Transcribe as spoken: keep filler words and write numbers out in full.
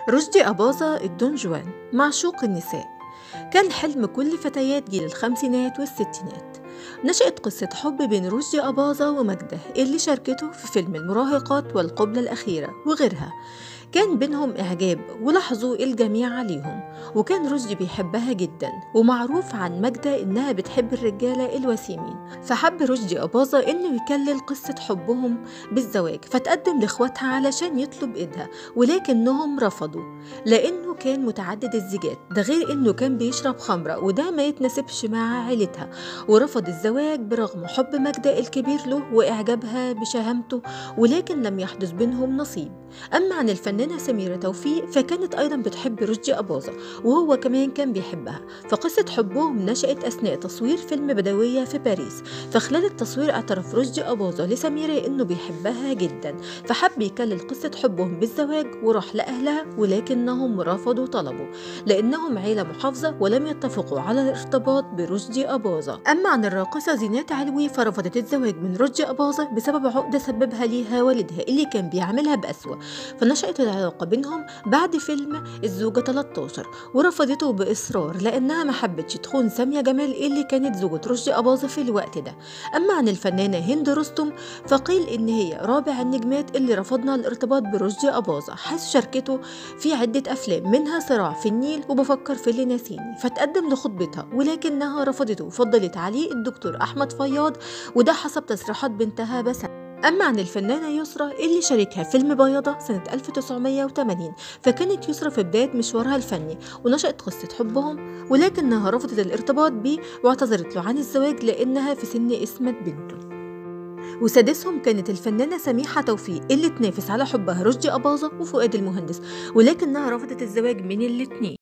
رشدي أباظة الدون جوان معشوق النساء، كان حلم كل فتيات جيل الخمسينات والستينات. نشأت قصة حب بين رشدي أباظة وماجدة اللي شاركته في فيلم المراهقات والقبلة الأخيرة وغيرها. كان بينهم إعجاب ولاحظوا الجميع عليهم، وكان رشدي بيحبها جدا، ومعروف عن ماجدة إنها بتحب الرجالة الوسيمين. فحب رشدي أباظة إنه يكلل قصة حبهم بالزواج، فتقدم لإخواتها علشان يطلب إيدها، ولكنهم رفضوا لأنه كان متعدد الزيجات، ده غير إنه كان بيشرب خمرة وده ما يتناسبش مع عيلتها، ورفض الزواج برغم حب ماجدة الكبير له وإعجابها بشهامته، ولكن لم يحدث بينهم نصيب. أما عن الفنانة سميرة توفيق فكانت أيضا بتحب رشدي أباظة، وهو كمان كان بيحبها. فقصة حبهم نشأت أثناء تصوير فيلم بدوية في باريس. فخلال التصوير اعترف رشدي أباظة لسميرة إنه بيحبها جدا، فحب يكلل قصة حبهم بالزواج وراح لأهلها، ولكنهم رفضوا طلبه لأنهم عيلة محافظة ولم يتفقوا على الارتباط برشدي أباظة. أما عن الراقصة زينات علوي فرفضت الزواج من رشدي أباظة بسبب عقدة سببها ليها والدها اللي كان بيعاملها بأسوأ. فنشأت العلاقة بينهم بعد فيلم الزوجة ثلاثة عشر، ورفضته بإصرار لأنها ما حبتش تخون سامية جمال اللي كانت زوجة رشدي أباظة في الوقت ده. أما عن الفنانة هند رستم فقيل إن هي رابع النجمات اللي رفضنا الارتباط برشدي أباظة، حيث شاركته في عدة أفلام منها صراع في النيل وبفكر في اللي ناسيني، فتقدم لخطبتها ولكنها رفضته وفضلت عليه الدكتور أحمد فياض، وده حسب تصريحات بنتها بس. أما عن الفنانة يسرا اللي شاركها فيلم بياضة سنة ألف وتسعمية وتمانين، فكانت يسرا في بداية مشوارها الفني ونشأت قصة حبهم، ولكنها رفضت الارتباط بيه واعتذرت له عن الزواج لأنها في سن إسمة بنته. وسادسهم كانت الفنانة سميحة توفيق اللي تنافس على حبها رشدي أباظة وفؤاد المهندس، ولكنها رفضت الزواج من الاتنين.